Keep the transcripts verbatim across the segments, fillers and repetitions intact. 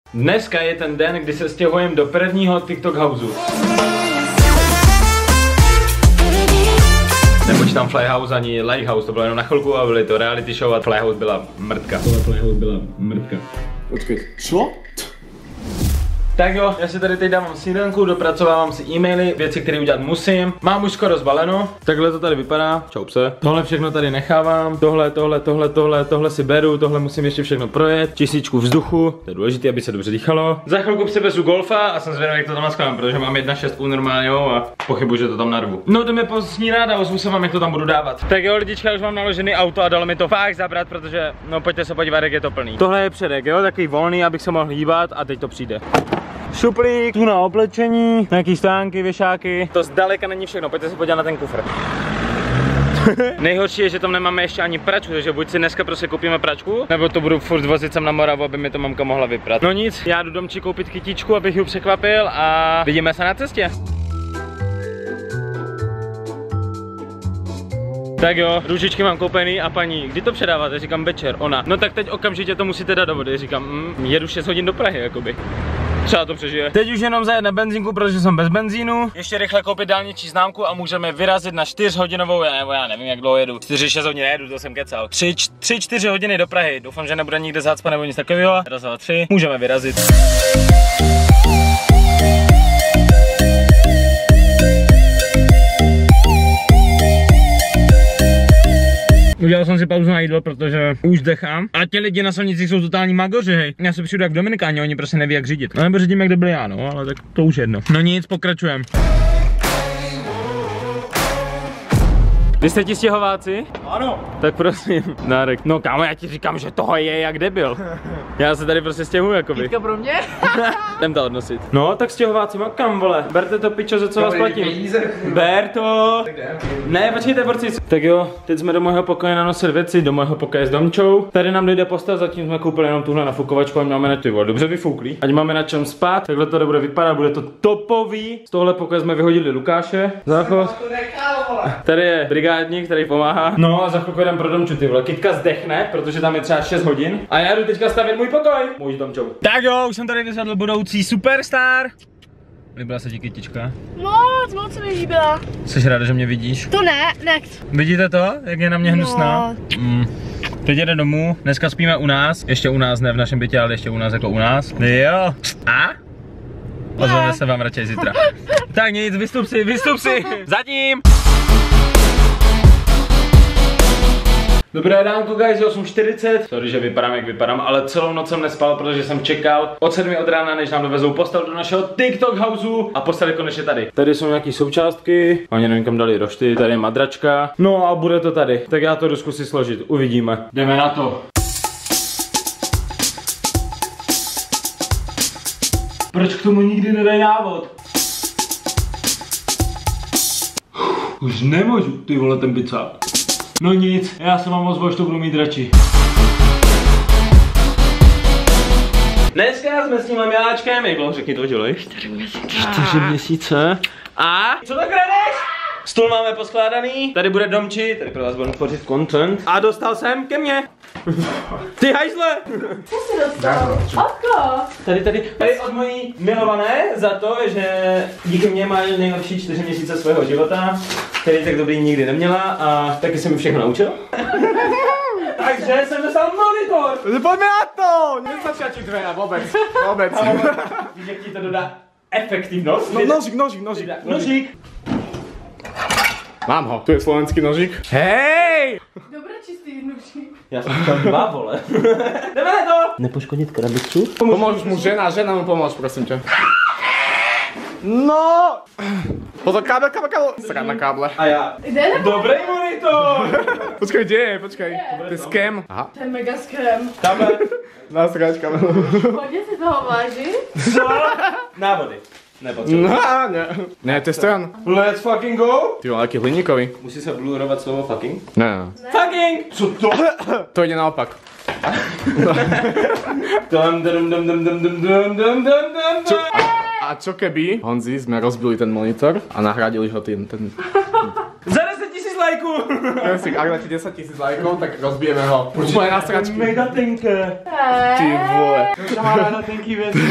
Dneska je ten den, kdy se stěhujeme do prvního TikTok houseu. Nepočítám Flyhouse ani Lighthouse, to bylo jenom na chvilku a byly to reality show a Flyhouse byla mrtka. Flyhouse byla mrtka. Počkej, co? Tak jo, já si tady teď dávám snídanku, dopracovávám si e-maily, věci, které udělat musím. Mám už skoro zbaleno, takhle to tady vypadá, čau pse. Tohle všechno tady nechávám, tohle, tohle, tohle, tohle, tohle si beru, tohle musím ještě všechno projet. Tisíčku vzduchu, to je důležité, aby se dobře dýchalo. Za chvilku přivezu golfa a jsem zvědavý, jak to tam naskladám, protože mám jedna šest normálního a pochybuji, že to tam narvu. No jdeme posnídat a ozvu se vám, jak to tam budu dávat. Tak jo, lidička, už mám naložený auto a dalo mi to fakt zabrat, protože no pojďte se podívat, jak je to plný. Tohle je předek, jo, takový volný, abych se mohl hýbat a teď to přijde. Šuplík, tu na oblečení, nějaký stánky, věšáky. To zdaleka není všechno, pojďte se podívat na ten kufr. Nejhorší je, že tam nemáme ještě ani pračku, takže buď si dneska prostě koupíme pračku, nebo to budu furt vozit sem na Moravu, aby mi to mamka mohla vyprat. No nic, já jdu domčí koupit kytičku, abych ji překvapil a vidíme se na cestě. Tak jo, růžičky mám koupený a paní, kdy to předáváte? Říkám večer, ona. No tak teď okamžitě to musíte dát do vody, říkám, mm, jedu šest hodin do Prahy, jakoby. Třeba to přežije. Teď už jenom zajet na benzínku, protože jsem bez benzínu. Ještě rychle koupit dálniční známku a můžeme vyrazit na čtyřhodinovou, nebo já nevím, jak dlouho jedu. čtyři šest hodin nejedu, to jsem kecal. tři čtyři hodiny do Prahy. Doufám, že nebude nikde zácpa nebo nic takového. Raz, dva, tři. Můžeme vyrazit. Udělal jsem si pauzu na jídlo, protože už dechám. A ti lidi na silnicích jsou totální magoři, hej. Já se přijdu jak v Dominikáně, oni prostě neví jak řídit. No nebo řídím jak debil já, no, ale tak to už jedno. No nic, pokračujem. Vy jste ti stěhováci? Ano. Tak prosím, Nárek. No kámo, já ti říkám, že toho je jak debil. Já se tady prostě stěhuju, jakoby. Kytka pro mě? Jdem to odnosit. No, tak stěhováci, kam vole? Berte to pičo, za co vás platím. Ber to. Ne, počkejte, borci. Tak jo, teď jsme do mého pokoje nanosili věci, do mého pokoje s Domčou. Tady nám dojde postav, zatím jsme koupili jenom tuhle nafukovačku a máme na ty vole, dobře vyfouklý. Ať máme na čem spát, takhle to bude vypadat, bude to topový. Z tohle pokoje jsme vyhodili Lukáše. Záchod. Tady je brigádník, který pomáhá. No a za chvilku jdem pro Domču, ty vole. Kytka zdechne, protože tam je třeba šest hodin. A já jdu teďka stavit můj pokoj. Můj s Domčou. Tak jo, už jsem tady vysadl budoucí superstar. Líbila se ti kytička? Moc, moc se mi líbila. Jsi ráda, že mě vidíš? To ne, nechci. Vidíte to, jak je na mě hnusná? No. Mm. Teď jde domů, dneska spíme u nás. Ještě u nás, ne v našem bytě, ale ještě u nás jako u nás. Jo. A? Ozveme se vám radši zítra. Tak nic, vystup si, vystup si. Zatím. Dobré ránko guys, je osm čtyřicet. Sorry, že vypadám jak vypadám, ale celou noc jsem nespal, protože jsem čekal od sedmi od rána, než nám dovezou postel do našeho TikTok houseu a postel je konečně tady. Tady jsou nějaký součástky, oni nevím kam dali rošty, tady je madračka. No a bude to tady, tak já to jdu zkusit složit, uvidíme. Jdeme na to. Proč k tomu nikdy nedají návod? Už nemůžu, ty vole ten picák. No nic, já se mám ozvu, až to budu mít radši. Dneska jsme s tím Miláčkem, jak dlouho řekni to dělej? Čtyři měsíce. Čtyři měsíce. A? Co tak kradeš? Stůl máme poskládaný, tady bude Domči, tady pro vás budu tvořit content. A dostal jsem ke mně. Ty hajzle! Co jsi dostal? Oko! Tady, tady, tady od mojí milované za to, že díky mně má nejlepší čtyři měsíce svého života, který tak dobrý nikdy neměla a taky jsem mi všechno naučil. Takže jsem dostal monitor! Pojďme na to! Nestačí dvě, vůbec, vůbec. Víš, jak ti to dodá efektivnost? No, nožík, nožík, nožík. Nožík. Mám ho, tu je slovenský nožík. Hej! Dobré čistý nožík. Já jsem chtěl dva, vole. Jdeme na to! Nepoškodit krabičku? Pomůž mu žena, žena mu pomůž, prosím tě. No! Pozor, kábel, kábel, kábel. Srát na káble. A já. Jde nebo? Dobrý monitor! Počkej, kde je, počkej. To je scam. Aha. To je mega scam. Kábel. Nasráč kábel. Hodně si toho váží? Co? Návody. Nepotřebuji. No, ne. Ne, to je stran. Let's fucking go! Ty vole, jaký hliníkový. Musí se blurovat slovo fucking? Ne, ne. Fucking! Co to? To jde naopak. Dum dum dum dum dum dum dum dum dum Čo, a, a čo keby, Honzi, sme rozbili ten monitor a nahradili ho tým, ten... Za deset tisíc lajků! Jestli ak letí deset tisíc lajků, tak rozbijeme ho. Úplně na sračky. Mega tenké. Ty vole. To má ráda tenký věci.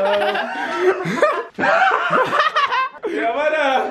Javada!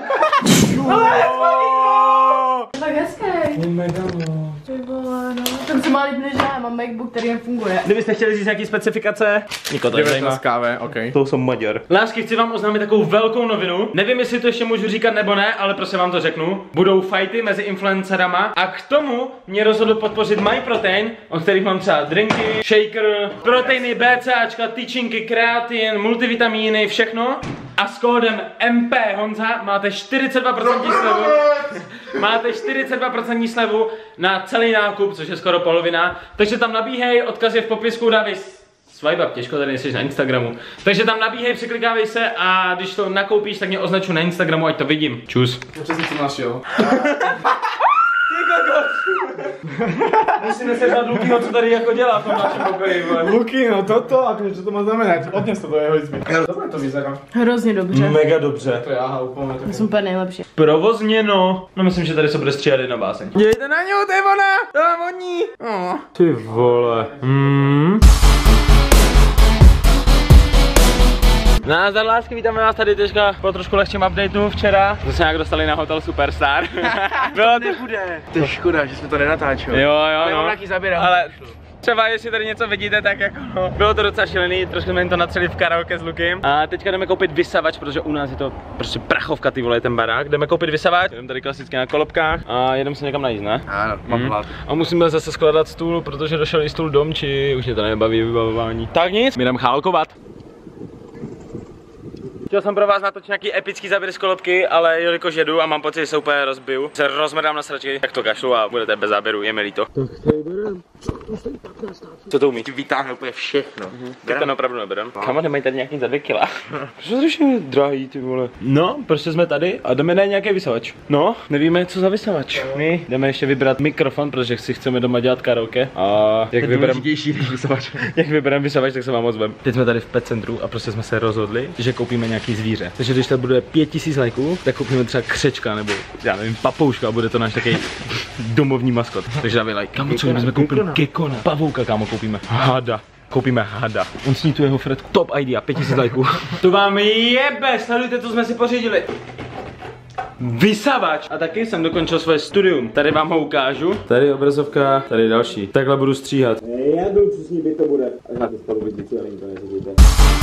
Tak hezký. Mega Ty vole, no. Ten se má líp než já, mám MacBook, který nefunguje. Kdybyste chtěli říct nějaký specifikace, nikoho to nezajímá. káve, okej. To jsem Maďar. Lásky, chci vám oznámit takovou velkou novinu. Nevím, jestli to ještě můžu říkat nebo ne, ale prostě vám to řeknu. Budou fighty mezi influencerama a k tomu mě rozhodl podpořit MyProtein, o kterých mám třeba drinky, shaker, proteiny, BCAčka, tyčinky, kreatin, multivitamíny, všechno. A s kódem M P Honza máte čtyřicet dva procent slevu. Máte čtyřicet dva procent slevu na celý nákup, což je skoro polovina. Takže tam nabíhej, odkaz je v popisku, dávej swipe up, těžko tady nejsi na Instagramu. Takže tam nabíhej, překlikávej se a když to nakoupíš, tak mě označu na Instagramu, ať to vidím. Čus. Co jsi to našel? Musíme se dát Lukyho, co tady jako dělá v tom našem pokoji. Luky, no toto, a co to má znamenat? Odnes to do jeho izby. Dobře to vyzerá. Hrozně dobře. Mega dobře. To je aha, úplně to. To jsem úplně nejlepší. Provozněno. No myslím, že tady se bude stříhat jedna báseň. Dějte na něho, to je ona! To je voní! Oh. Ty vole. Hmm. Nazdar lásky, vítáme vás tady teďka po trošku lehčím updateu včera. Jsme se nějak dostali na hotel Superstar. Bylo to nebude. To je škoda, že jsme to nenatáčeli. Jo, jo, ale no. nějaký záběr. Ale třeba jestli tady něco vidíte, tak jako no, bylo to docela šílený, trošku jsme jim to natřeli v karaoke s Lukem. A teďka jdeme koupit vysavač, protože u nás je to prostě prachovka, ty vole, ten barák. Jdeme koupit vysavač, jdeme tady klasicky na kolobkách a jedeme se někam najíst, ne? Ano, mám hlad. Hmm. A musíme zase skládat stůl, protože došel i stůl dom, či už mě to nebaví vybavování. Tak nic, my jdeme chálkovat. Chtěl jsem pro vás natočit nějaký epický záběr z kolobky, ale jelikož jedu a mám pocit, že se úplně rozbiju, se rozmrdám na sračky, tak to kašlu a budete bez záběru, je mi líto. Co to umí? Ty vytáhne úplně všechno. Mhm. Tak ten opravdu neberem. Kamo, nemají tady nějaký za dvě kila. Proč to strašně drahý, ty vole. No, prostě jsme tady a jdeme na nějaký vysavač. No, nevíme co za vysavač. My jdeme ještě vybrat mikrofon, protože si chceme doma dělat karaoke. A jak vybereme vysavač. Jak vybereme vysavač, tak se vám ozvem. Teď jsme tady v pet centru a prostě jsme se rozhodli, že koupíme nějaký zvíře. Takže když to bude pět tisíc lajků, tak koupíme třeba křečka nebo já nevím, papouška a bude to náš takový domovní maskot. Takže dávej like. Kámo, co jsme koupili? Gekona. Pavouka, kámo, koupíme. Hada. Koupíme hada. On sní tu jeho Fredku. Top idea, pět tisíc lajků. To vám jebe, sledujte, co jsme si pořídili. Vysavač. A taky jsem dokončil svoje studium. Tady vám ho ukážu. Tady je obrazovka, tady je další. Takhle budu stříhat. Já jdu, co s ní byt to bude. A já to spolu vidíte, ale to nezvěděte.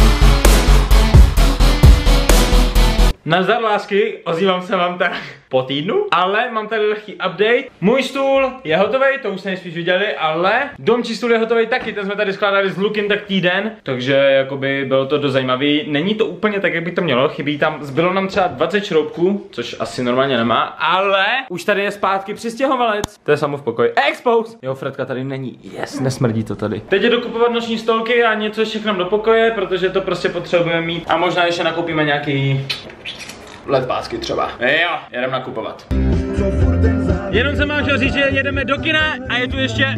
Nazdar lásky, ozývám se vám tak po týdnu, ale mám tady lehký update. Můj stůl je hotový, to už jste nejspíš viděli, ale domčí stůl je hotový taky, ten jsme tady skládali s Lukem tak týden, takže jakoby bylo to dost zajímavý. Není to úplně tak, jak by to mělo, chybí tam, zbylo nám třeba dvacet šroubků, což asi normálně nemá, ale už tady je zpátky přistěhovalec. To je samo v pokoji. Expose! Jo, Fredka tady není, yes, nesmrdí to tady. Teď je dokupovat noční stolky a něco ještě k nám do pokoje, protože to prostě potřebujeme mít a možná ještě nakoupíme nějaký ledpásky třeba. Jo, jedeme nakupovat. Jenom jsem vám chtěl říct, že jedeme do kina a je tu ještě...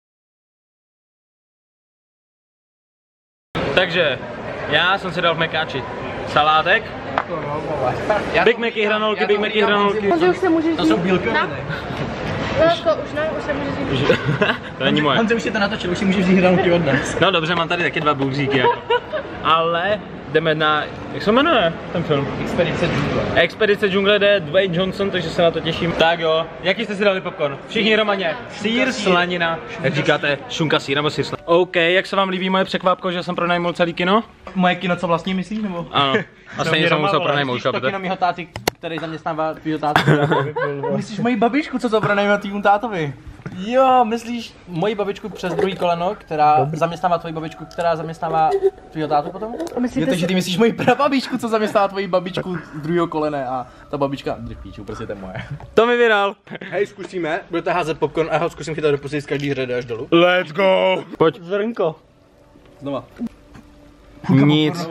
Takže, já jsem si dal v mekáči salátek. Big Macy hranolky, Big Macy hranolky. Takže už se můžeš To jsou bílkoviny. No, to už ne, už se můžeš říct. To není moje. On se už je to natočil, už si můžeš vzít hranolky od nás. No dobře, mám tady taky dva bůhříky jako. Ale jdeme na, jak se jmenuje ten film? Expedice džungle. Expedice džungle jde Dwayne Johnson, takže se na to těším. Tak jo, jaký jste si dali popcorn? Všichni hromadně. Sýr, slanina, jak říkáte, šunka sýr nebo sýr slanina. OK, jak se vám líbí moje překvápko, že jsem pronajmul celý kino? Moje kino, co vlastně myslíš, nebo? Ano, a stejně jsem musel pronajmout, to kino mýho táty, který zaměstnává tvýho tátu. Myslíš moji babičku, co to pronajmá tvýmu tátovi? Jo, myslíš moji babičku přes druhý koleno, která zaměstnává tvoji babičku, která zaměstnává tvýho tátu potom? Jo, takže ty myslíš moji prababičku, co zaměstnává tvoji babičku z druhého kolene a ta babička, drž píču, prostě to je moje. To mi vydal. Hej, zkusíme, budete házet popcorn a já ho zkusím chytat do pusy z každý řady až dolů. Let's go. Pojď. Zrnko. Znova. Nic.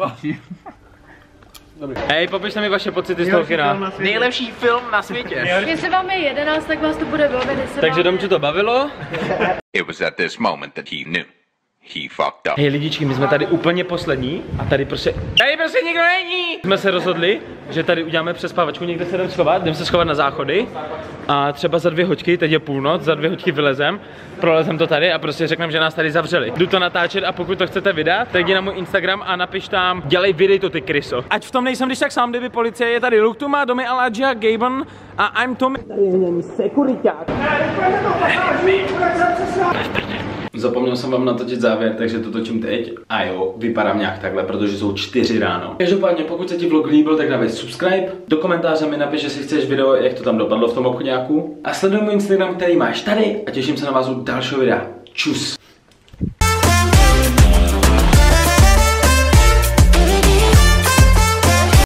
Hej, popište mi vaše pocity z toho kina. Nejlepší film na světě. Jestli vám je jedenáct, tak vás to bude bavit. Takže Domču to bavilo? It was at this moment that he knew. He fucked up. Hej lidičky, my jsme tady úplně poslední a tady prostě, tady prostě nikdo není! Jsme se rozhodli, že tady uděláme přespávačku, někde se jdeme schovat, jdeme se schovat na záchody a třeba za dvě hoďky, teď je půlnoc, za dvě hoďky vylezem, prolezem to tady a prostě řekneme, že nás tady zavřeli. Jdu to natáčet a pokud to chcete vydat, tak jdi na můj Instagram a napiš tam, dělej videj to ty kryso. Ať v tom nejsem když tak sám, kdyby policie je tady Luktuma, Domy Aladžia, Gaben a I'm Tommy. Tady je něm sekuriťák. Zapomněl jsem vám natočit závěr, takže to točím teď. A jo, vypadám nějak takhle, protože jsou čtyři ráno. Každopádně, pokud se ti vlog líbil, tak dávej subscribe. Do komentáře mi napiš, že si chceš video, jak to tam dopadlo v tom obchodňáku. A sleduj můj Instagram, který máš tady a těším se na vás u dalšího videa. Čus.